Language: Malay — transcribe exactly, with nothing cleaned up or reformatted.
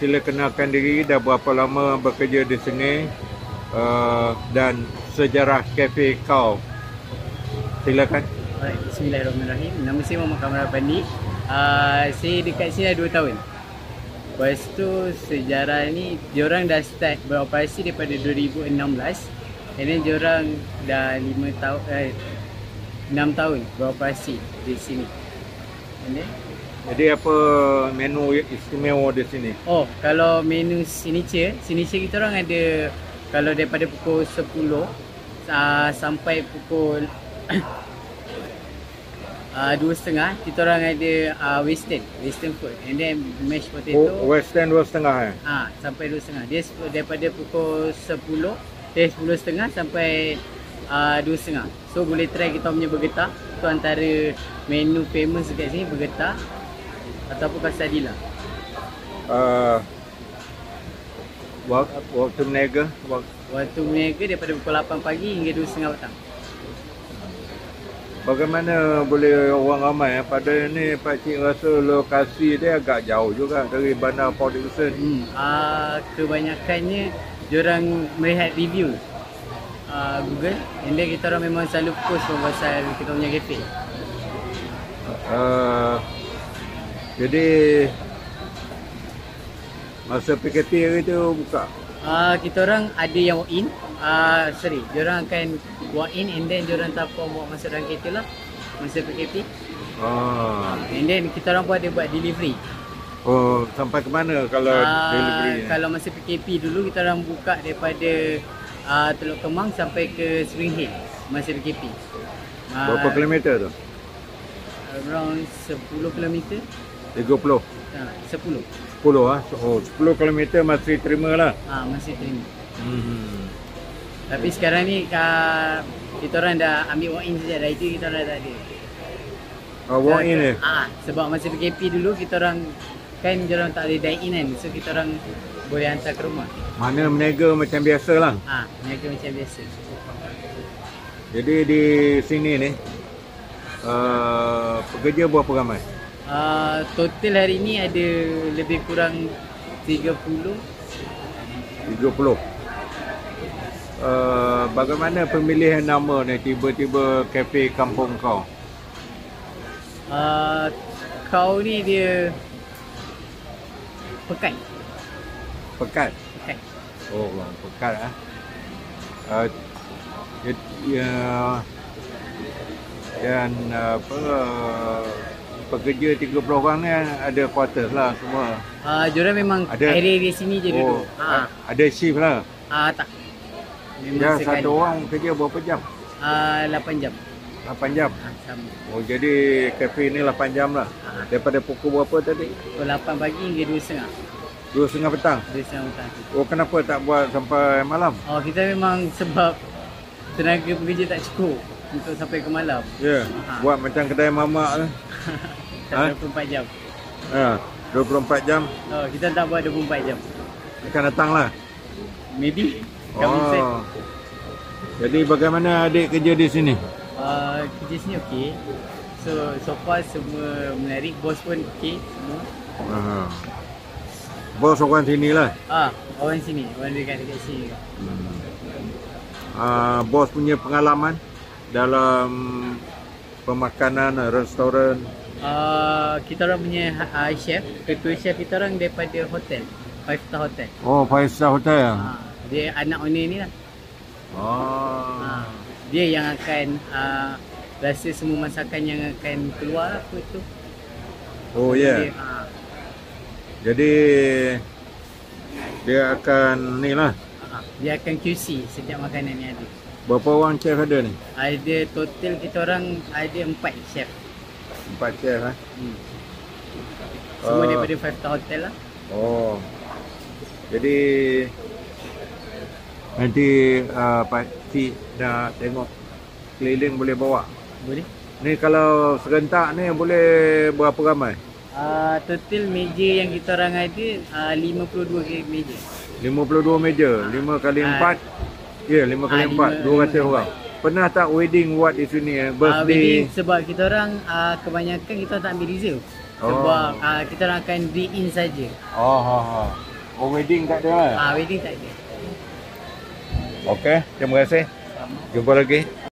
sila kenalkan diri, dah berapa lama bekerja di sini, uh, dan sejarah kafe kau. Silakan. Alright, bismillahirrahmanirrahim. Nama saya Muhammad Kamran Pandi. Uh, saya dekat sini dah dua tahun. Lepas tu sejarah ni, diorang dah start beroperasi daripada dua ribu enam belas. And then diorang dah lima tahun, eh, enam tahun beroperasi di sini. And then, jadi apa menu istimewa di sini? oh, kalau menu signature, signature kita orang ada, kalau daripada pukul sepuluh uh, sampai pukul uh, dua setengah, kita orang ada uh, western, western food. And then mashed potato. Oh, western dua setengah eh? Ah, sampai dua setengah. Dia daripada pukul sepuluh, eh sepuluh setengah sampai uh, dua setengah. So boleh try kita punya bergetar. Itu antara menu famous dekat sini, bergetar ataupun quesadilla. Uh, waktu, waktu berniaga? Waktu, waktu berniaga daripada pukul lapan pagi hingga dua setengah petang. Bagaimana boleh orang ramai eh? Pada ni pakcik rasa lokasi dia agak jauh juga dari Bandar Port Dickson. Hmm, uh, kebanyakannya diorang melihat review uh, Google, and then kita orang memang selalu post pasal kita punya kafe. Uh, jadi masa P K P hari tu buka? Uh, kita orang ada yang walk in, uh, sorry, diorang akan walk in and then diorang tapau bawa masuk dalam kereta lah masa P K P. Ah. And then kita orang pun ada buat delivery. Oh, sampai ke mana kalau uh, delivery ni? Kalau masa P K P dulu kita orang buka daripada uh, Teluk Kemang sampai ke Spring Hill masa P K P. Uh, Berapa kilometer tu? Around sepuluh kilometer. tiga puluh? Uh, sepuluh. sepuluh ah. Oh, sepuluh kilometer masih terima lah. Ah, masih terima. Hmm. Tapi sekarang ni uh, kita orang dah ambil walk in saja. Dah itu kita orang dah tak ada. Oh, walk in ni? Ah, sebab masa P K P dulu kita orang kan dia orang tak ada dine in kan. So kita orang boleh hantar ke rumah. Mana berniaga macam biasa lah. Ah, berniaga macam biasa. Jadi di sini ni uh, pekerja berapa ramai? Uh, total hari ni ada lebih kurang tiga puluh. tiga puluh. Uh, bagaimana pemilihan nama ni tiba-tiba kafe kampung kau? Uh, kau ni dia pekat. Pekat? Pekat. Oh, pekat ah. Uh, ya, dan apa uh, pekerja tiga puluh orang ni ada quarters lah semua. Ah, uh, diorang memang ada area-area sini je oh, duduk. Ah, ada shift lah. ah tak. Ya, satu orang kerja berapa jam? Ah, lapan jam. lapan jam. Ah, sama. Oh, jadi kafe ni lapan jam lah. Ah. Daripada pukul berapa tadi? Pukul lapan pagi hingga dua setengah. dua setengah petang. dua setengah petang. Oh, kenapa tak buat sampai malam? Oh, kita memang sebab tenaga pekerja tak cukup untuk sampai ke malam. Ya, yeah. Ha. Buat macam kedai mamak lah. Tak dua puluh empat jam. Ha, dua puluh empat jam. Oh, kita tak buat dua puluh empat jam. Akan datang lah. Maybe. Kami Oh. set. Jadi bagaimana adik kerja di sini? Uh, kerja sini okey. So, so far semua menarik. Bos pun okey semua. Ha. Bos orang sini lah. Ah, orang sini. Orang dekat dekat sini. Hmm. Uh, bos punya pengalaman dalam pemakanan, restoran. Uh, kita orang punya uh, chef, ketua chef kita orang daripada hotel, five star hotel. Oh, five star hotel. Uh, dia anak owner ni lah. Oh. Uh, dia yang akan uh, rasa semua masakan yang akan keluar apa tu. Oh, ya. Yeah. Dia, uh, Jadi dia akan ni lah. uh, dia akan Q C setiap makanan yang ada. Berapa orang chef ada ni? Ada total kita orang ada empat chef. Empat chef lah. Hmm. Semua Uh, daripada five star hotel lah. Oh. Jadi nanti uh, Pak Cik nak tengok keliling boleh bawa. Boleh. Ni kalau serentak ni boleh berapa ramai? Uh, total meja yang kita orang ada uh, lima puluh dua meja. lima puluh dua meja, lima kali empat. Ya, lima kali empat, dua ratus orang. Pernah tak wedding buat di sini eh? Uh, Birthday? wedding, sebab kita orang uh, kebanyakan kita tak ambil reserve. Sebab oh. uh, kita orang akan re-in saja. Oh, ha, ha. Oh, wedding tak ada lah. Ah, wedding tak ada. Okey, terima kasih. Jumpa lagi.